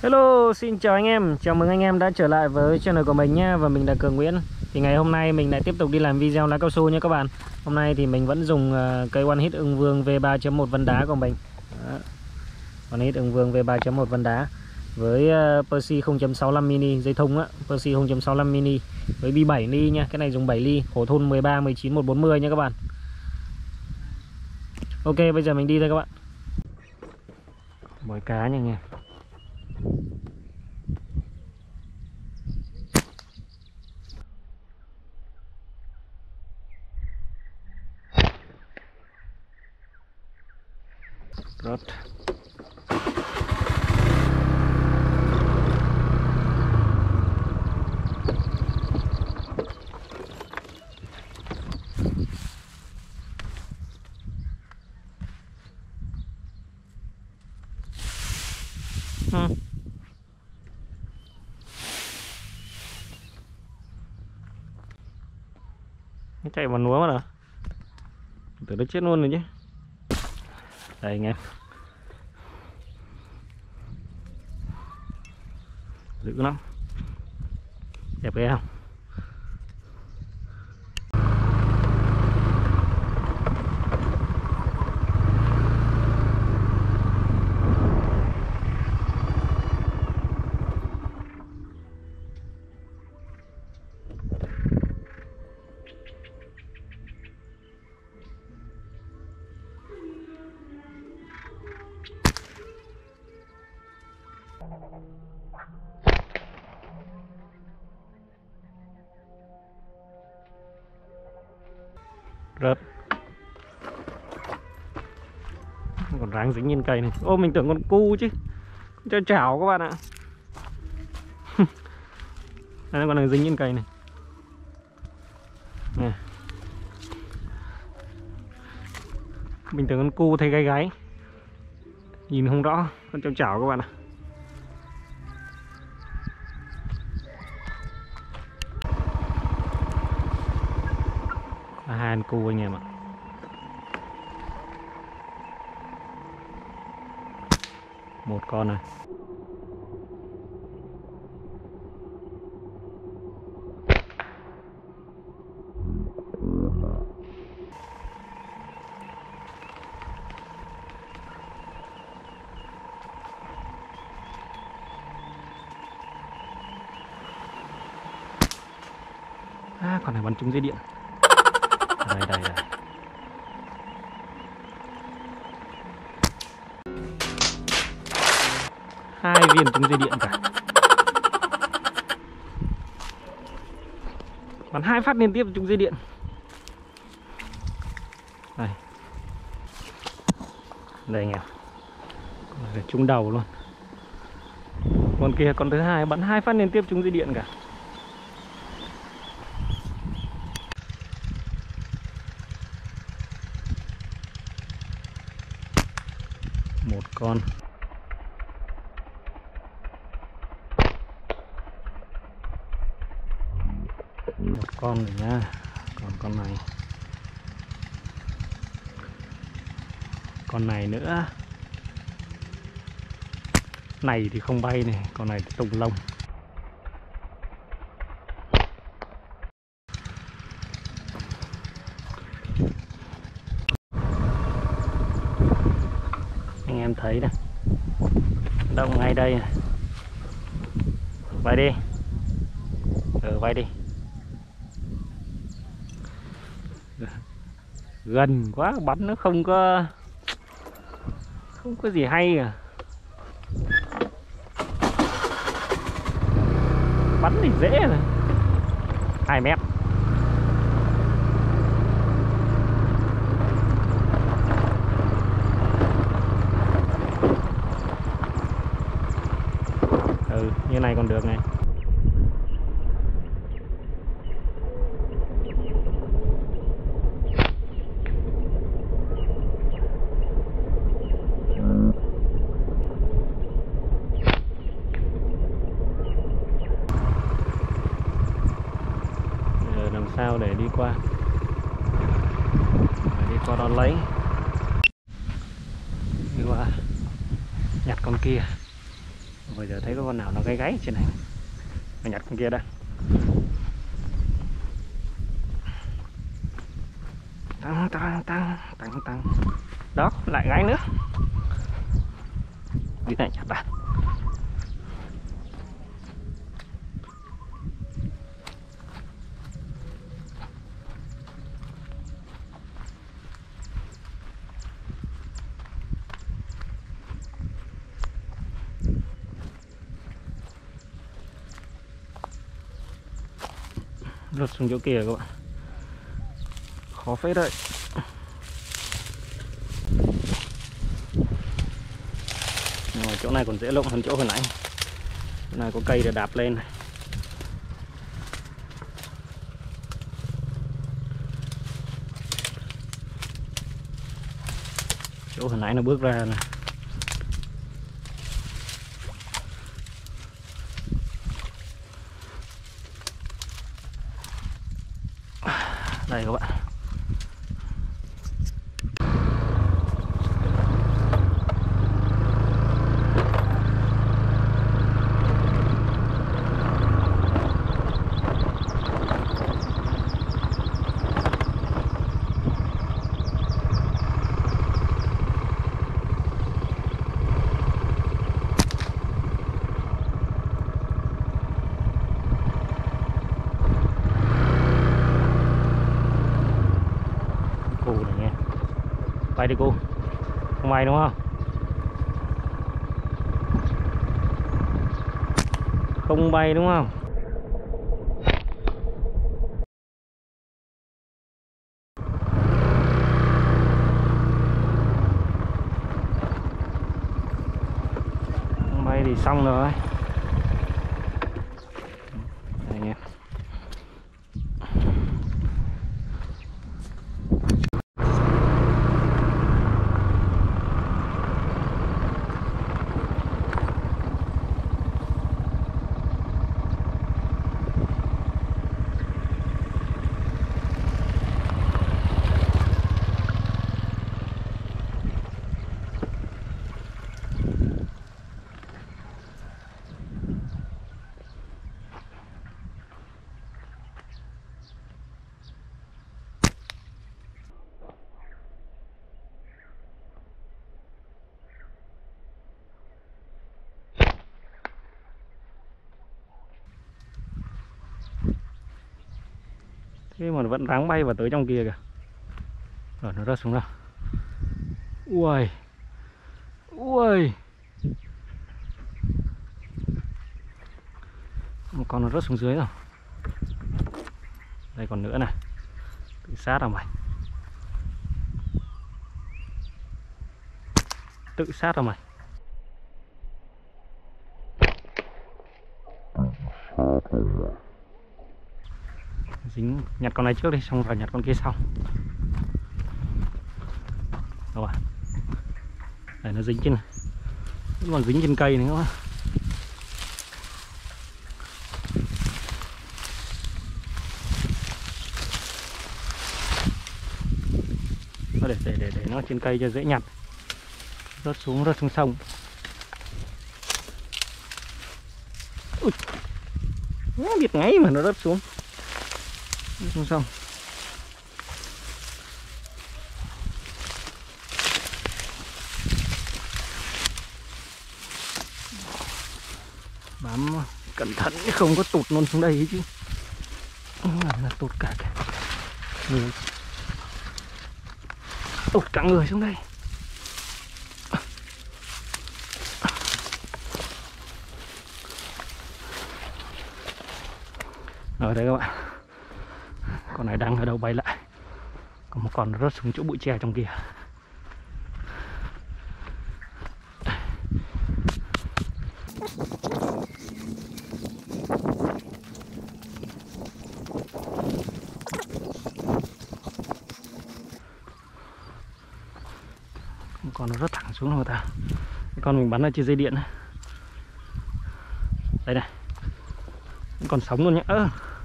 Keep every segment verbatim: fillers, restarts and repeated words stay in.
Hello, xin chào anh em, chào mừng anh em đã trở lại với channel của mình nha. Và mình là Cường Nguyễn. Thì ngày hôm nay mình lại tiếp tục đi làm video lá cao su nha các bạn. Hôm nay thì mình vẫn dùng uh, cây One Hit Ưng Vương V ba chấm một vân đá của mình. Đó. One Hit Ưng Vương V ba chấm một vân đá với uh, Percy không chấm sáu lăm mini dây thun á, Percy không chấm sáu lăm mini với bi bảy ly nha. Cái này dùng bảy ly, khổ thun mười ba, mười chín, một bốn mươi nha các bạn. Ok, bây giờ mình đi thôi các bạn. Mồi cá nha anh em. Rớt. Ừ. Nó chạy vào núa mà, tưởng nó chết luôn rồi chứ. Đây anh em, dữ lắm, đẹp ghê không? Rớt. Còn ráng dính trên cây này. Ô, mình tưởng con cu chứ, cho chảo các bạn ạ. Đây, con này dính trên cây này nè. Mình tưởng con cu thấy gáy gáy, nhìn không rõ, con trâu chảo các bạn ạ. À, hai con cu anh em ạ. Một con này. À, con này bắn trúng dây điện. Đây đây đây. Hai viên trúng dây điện cả. Bắn hai phát liên tiếp trúng dây điện. Đây. Đây anh em. Để trúng đầu luôn. Con kia con thứ hai bắn hai phát liên tiếp trúng dây điện cả. Một con. Một con rồi nha. Còn con này. Con này nữa. Này thì không bay này, con này tùng lông. Anh em thấy nè, động ngay đây này. Bay đi. Ừ, bay đi. Gần quá, bắn nó không có không có gì hay cả. Bắn thì dễ rồi. Hai mét. Ừ, như này còn được này. Làm sao để đi qua đi qua đó lấy, đi qua nhặt con kia. Bây giờ thấy có con nào nó gáy gáy trên này, mình nhặt con kia đây. Tăng tăng tăng tăng tăng. Đó, lại gáy nữa. Đi này nhặt ra. Rớt xuống chỗ kia các bạn, khó phết đấy. Nhưng mà chỗ này còn dễ lộng hơn chỗ hồi nãy. Chỗ này có cây để đạp lên này. Chỗ hồi nãy nó bước ra này. Đây các bạn. Bay đi cô, không bay đúng không? Không bay đúng không? Không bay thì xong rồi. Đây nha. Thế mà nó vẫn ráng bay vào tới trong kia kìa. Rồi nó rớt xuống đâu. Ui. Ui. Một con nó rớt xuống dưới rồi. Đây còn nữa này. Tự sát vào mày. Tự sát vào mày. Dính, nhặt con này trước đi, xong rồi nhặt con kia sau. Đâu à? Đây nó dính trên này. Nó còn dính trên cây nữa các bạn. Để, để, để, để nó trên cây cho dễ nhặt. Rớt xuống, rớt xuống sông. Ui, nó biết ngay mà nó rớt xuống. Rớt xuống sông. Bám cẩn thận không có tụt luôn xuống đây chứ. Là tụt cả cả người. Tụt cả người xuống đây. Ở đây các bạn. Con này đang ở đâu bay lại. Còn một con rớt xuống chỗ bụi tre trong kia. Một con nó rớt thẳng xuống rồi ta. Cái con mình bắn ở trên dây điện này. Đây này. Còn sống luôn nhá. Ơ.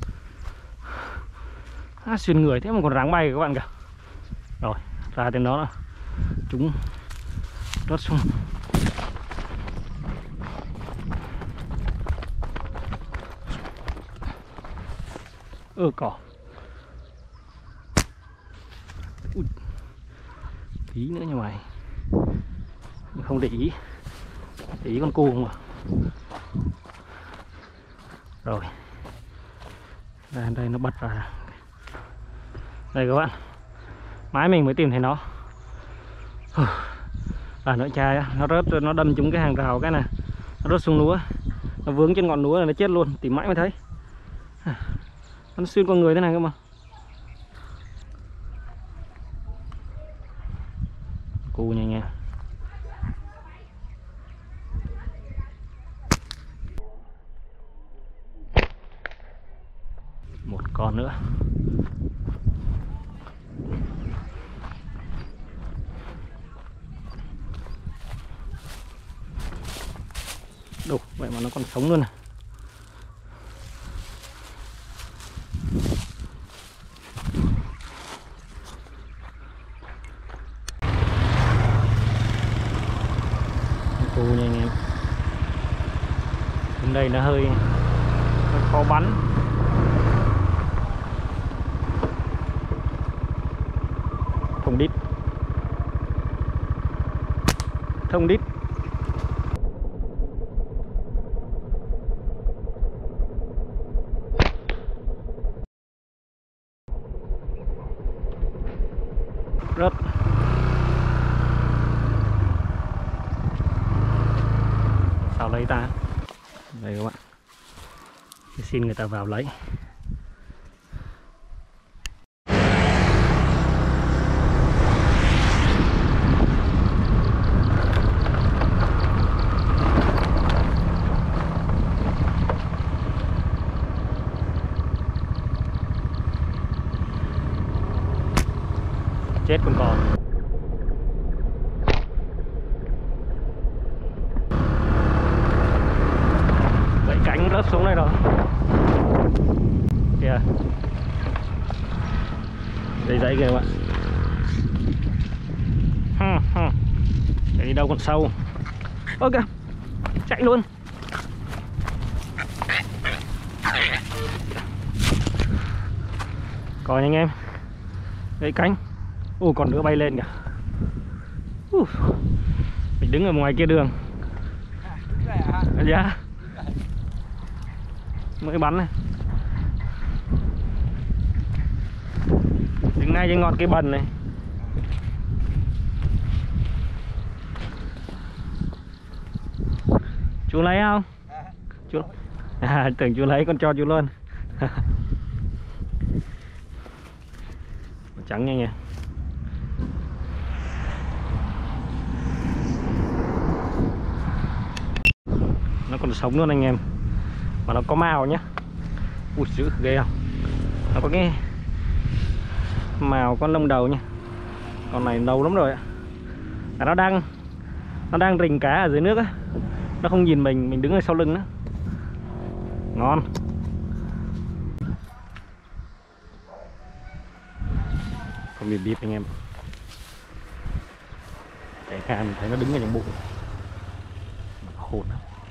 À, xuyên người thế mà còn ráng bay các bạn kìa. Rồi, ra đến đó là chúng rớt xuống. ơ cỏ. Ui. Tí nữa nha mày. Không để ý. Để ý con cu không à. Rồi. Đây, đây nó bật ra. Đây các bạn. Mãi mình mới tìm thấy nó. À nó chai á, nó rớt, nó đâm trúng cái hàng rào cái này. Nó rớt xuống núa. Nó vướng trên ngọn núa là nó chết luôn, tìm mãi mới thấy. Nó xuyên qua người thế này cơ mà. Cu nha nha. Một con nữa. Đủ, vậy mà nó còn sống luôn này. Cu nha anh em. Đến đây nó hơi, hơi khó bắn. Thông đít. Thông đít. Rớt. Sao lấy ta? Đây các bạn. Xin người ta vào lấy. Chết con cò. Gãy cánh rớt xuống đây rồi. Kìa. Dây dãy kìa các bạn. Chạy đi đâu còn sâu. Ơ kìa. Chạy luôn. Coi anh em. Gãy cánh. Ồ còn nữa bay lên kìa. uh. Mình đứng ở ngoài kia đường. Dạ. Mới bắn này. Đứng ngay trên ngọn cây bần này. Chú lấy không? Chú à, tưởng chú lấy con cho chú luôn. Trắng nha nha. Nó còn sống luôn anh em. Mà nó có màu nhá. Ui dữ ghê không. Nó có cái màu con lông đầu nha. Con này nâu lắm rồi ạ. À, nó đang Nó đang rình cá ở dưới nước á. Nó không nhìn mình, mình đứng ở sau lưng đó. Ngon. Con bịp bịp anh em. Cái ca mình thấy nó đứng ở trong bụng. Hồn.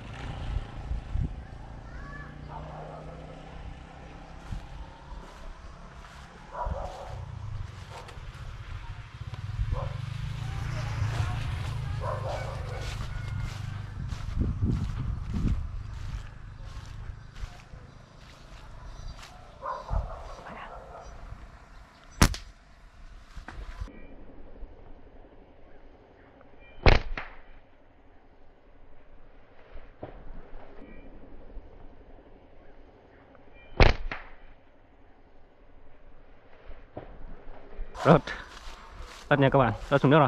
Rớt. Rớt nha các bạn. Rớt xuống nước rồi.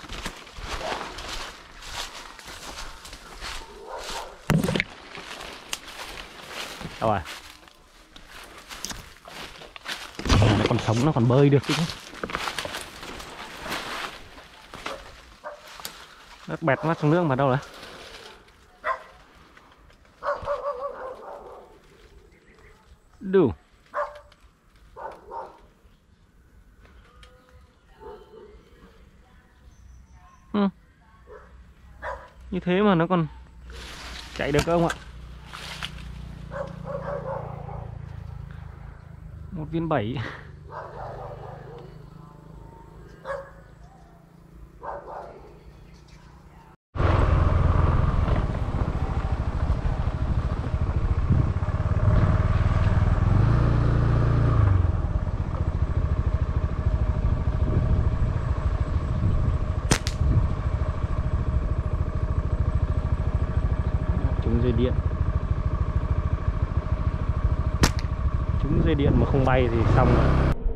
Đâu rồi? Nó còn sống, nó còn bơi được chứ. Rớt bẹt mắt xuống nước mà đâu rồi? Đủ. Ừ. Như thế mà nó còn chạy được không ạ? Một viên bảy. Trúng dây điện. Trúng dây điện mà không bay thì xong rồi.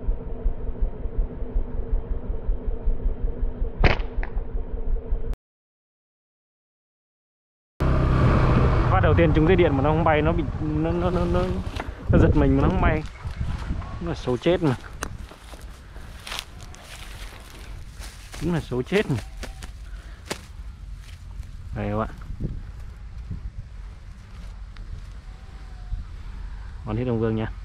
Phát đầu tiên trúng dây điện mà nó không bay, nó bị nó nó nó, nó, nó giật mình mà nó không bay. Nó là số chết mà. Đúng là số chết mà. Đây các bạn. Con hít ông Vương nha.